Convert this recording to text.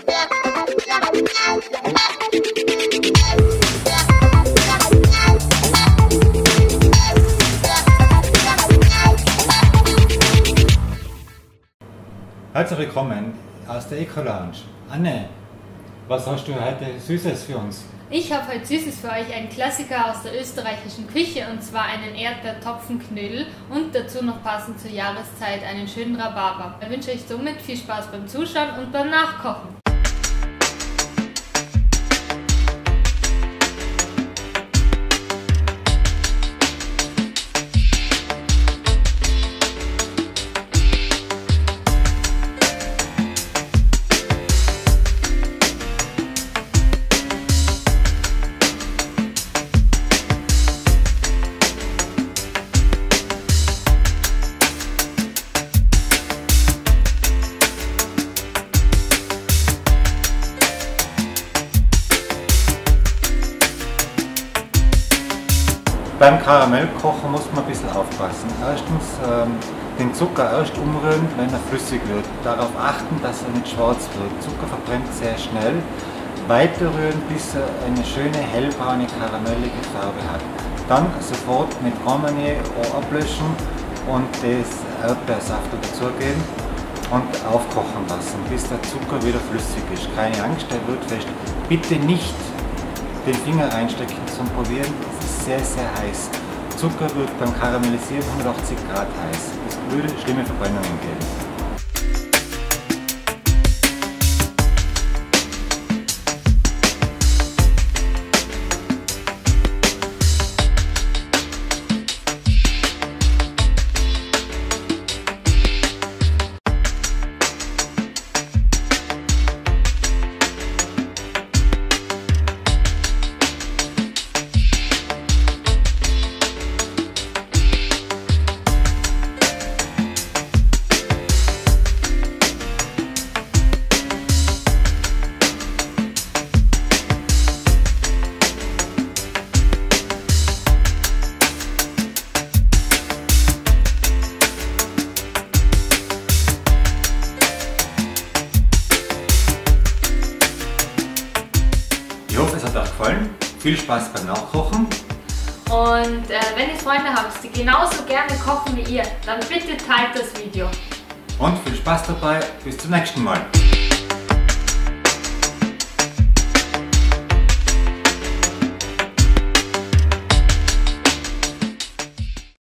Herzlich willkommen aus der Eco-Lounge. Anne, was hast du heute Süßes für uns? Ich habe heute Süßes für euch, einen Klassiker aus der österreichischen Küche, und zwar einen Erdbeertopfenknödel und dazu noch passend zur Jahreszeit einen schönen Rhabarber. Ich wünsche euch somit viel Spaß beim Zuschauen und beim Nachkochen. Beim Karamellkochen muss man ein bisschen aufpassen. Erstens den Zucker erst umrühren, wenn er flüssig wird. Darauf achten, dass er nicht schwarz wird. Zucker verbrennt sehr schnell. Weiter rühren, bis er eine schöne hellbraune karamellige Farbe hat. Dann sofort mit Grand Marnier ablöschen und das Erdbeersaft dazugeben und aufkochen lassen, bis der Zucker wieder flüssig ist. Keine Angst, der wird fest. Bitte nicht den Finger reinstecken zum Probieren. Es ist sehr, sehr heiß. Zucker wird beim Karamellisieren 180 Grad heiß. Es würde schlimme Verbrennungen geben. Ich hoffe, es hat euch gefallen. Viel Spaß beim Nachkochen. Und wenn ihr Freunde habt, die genauso gerne kochen wie ihr, dann bitte teilt das Video. Und viel Spaß dabei. Bis zum nächsten Mal.